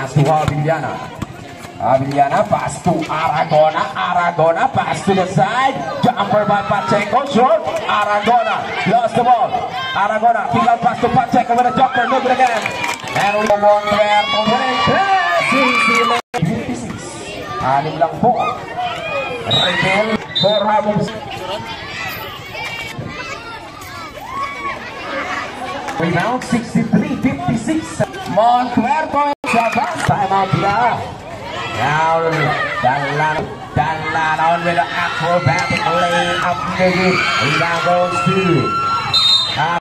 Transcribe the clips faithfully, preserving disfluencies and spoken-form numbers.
Pass to Avillana. Avillana pass to Aragona. Aragona pass to the side. Jumper by Pacheco. Short. Aragona lost the ball. Aragona kick out pass to Pacheco with a jumper. Look it again. And we have one there. Anim lang po. Rebel for Ramos. Rebound sixty-three fifty-six. Montuerto Chavez. Time out here. Now, Dallan, Dallan on with an acrobatic layup. Rebound goes to uh,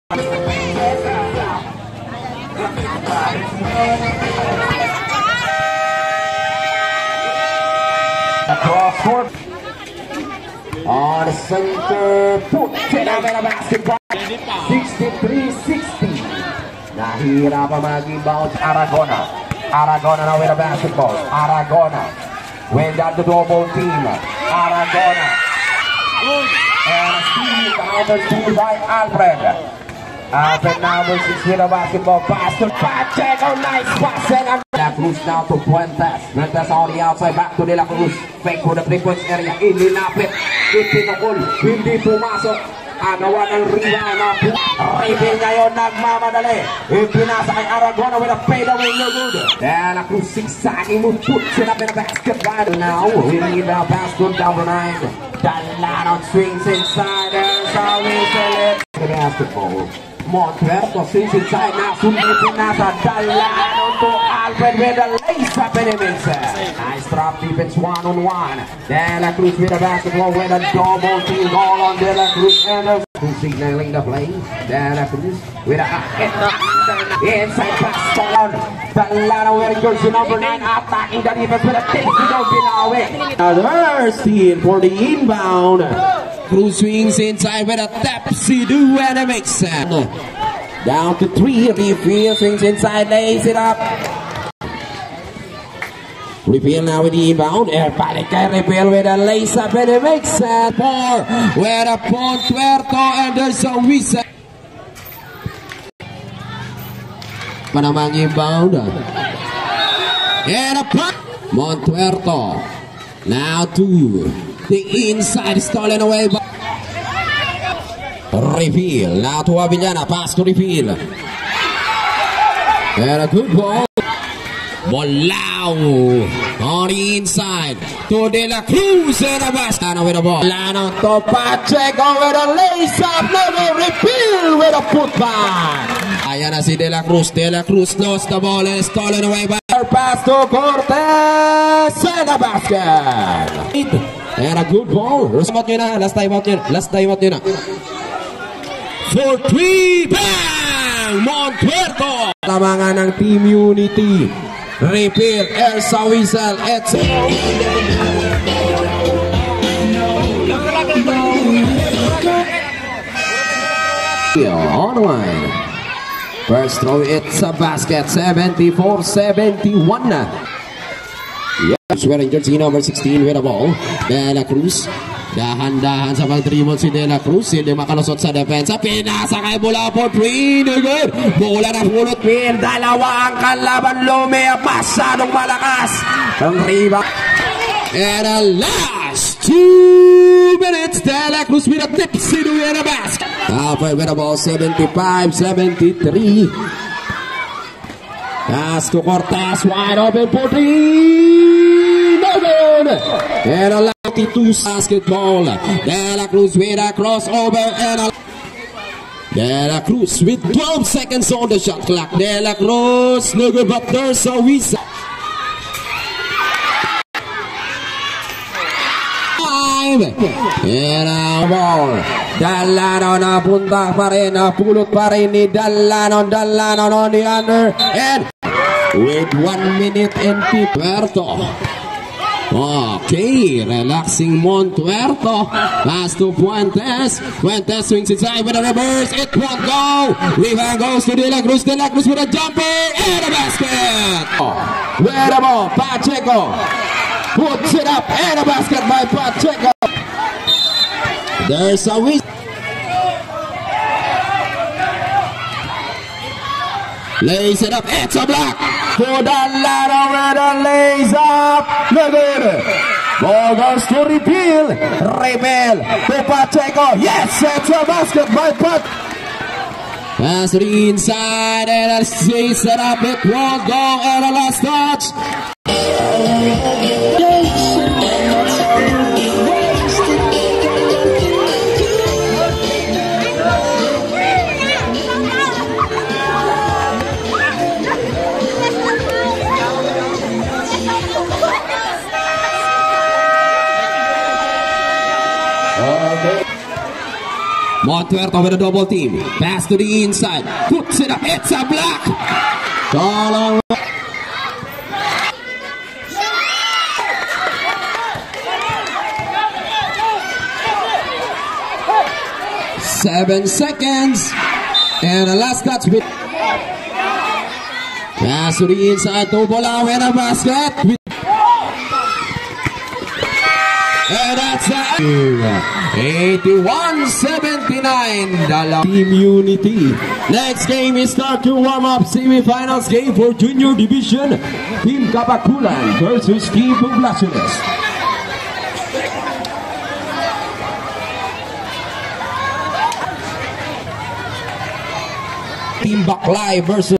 across court on the center. Put it up in a basketball. sixty-three sixty. Nahirapan mag-inbound Aragona. Aragona now with a basketball. Aragona went down the double team. Aragona. And a steal, counter steal by Alfred. Alfred number six with a basketball pass to Pacheco. Nice passing. De La Cruz now to Fuentes. Fuentes on the outside, back to De La Cruz. Fake for the three-point area. Ilinapit. Itinukul. Hindi pumasok. Anawan ang rebound na Rebel ngayon nagmamadali. Ipinasa kay Aragona with a fadeaway, no good. De La Cruz zigzagging move, puts it up in a basket right now. We need a basket number nine. Dallan swings inside. There's how we sell it. The basketball. Montuerto swings inside now. Sunod pinasa. Dallan to Alfred with a lace-up and a mixer. Nice drop defense one on one. De La Cruz with a basketball with a double team goal on De La Cruz and a signaling the play. De La Cruz with a inside pass on. Dallan wearing jersey number nine, attacking the defense with a tasty don't allow it. Another steal for the inbound. Cruz swings inside with a tap-see-do and a mix. Down to three. Refill swings inside, lays it up. Refill now with the inbound. Air Palica Refill with a lace up and a mix. Four. Where a Montuerto and there's a whistle. Panamang inbound. And a punt. Montuerto. Now to the inside, stolen away by Refill. Now to Avillana. Pass to Refill. And a good ball. Bolao on the inside to De La Cruz and a basket with a ball. Lano to Pacheco with a lace up. Never Refill with a putback. Ayan na si De La Cruz. De La Cruz lost the ball and stolen away by pass to Cortez and a basket. And a good ball. Last time out nyo na. Last time out nyo na. Last time out nyo na. For three. Bang! Montuerto. Lamangan ng Team Unity. Refill, Elsa Whistle, it's on line. First throw, it's a basket, seventy-four seventy-one. Yes, wearing jersey number sixteen with the ball. De La Cruz. Dahan-dahan sa pag-dribble si De La Cruz. Hindi makalusot sa depensa. Pinasa kay mula po. Twinigger. Bola na pulot. Pin. Dalawa ang kalaban. Lumea. Masyadong malakas. Ang rebound. And a last two minutes. De La Cruz with a tipsy to win a basket. Halfway with the ball. seventy-five seventy-three. Pass to Cortez. Wide open for three. No good. And a two basketball. De La Cruz with a crossover and a De La Cruz with twelve seconds on the shot clock. De La Cruz, no good, but there's a whistle. Five. And a ball. Dallan na punta pa rin, pulot pa rin ni Dallan, Dallan on the under and with one minute and fifty. Okay, relaxing Montuerto. Pass to Fuentes. Fuentes swings inside with a reverse. It won't go. Rebound goes to De La Cruz. De La Cruz with a jumper and a basket. Where the ball? Pacheco puts it up and a basket by Pacheco. There's a whistle. Lays it up. It's a block. To the ladder where the lays up. Megit. Ball goes to reveal. Reveal. To Pacheco. Yes, it's a basket by Pat. Pass to the inside and he set up. It won't go at the last touch. Montuerto with a double team. Pass to the inside. Puts it up. It's a block. All Seven seconds. And the last touch with. Pass to the inside. To Bola with a basket. With and that's the eighty-one seventy-nine Team Unity. Next game is start to warm up semi-finals game for Junior Division. Team Kapakulan versus Team Poblacion. Team Baklay versus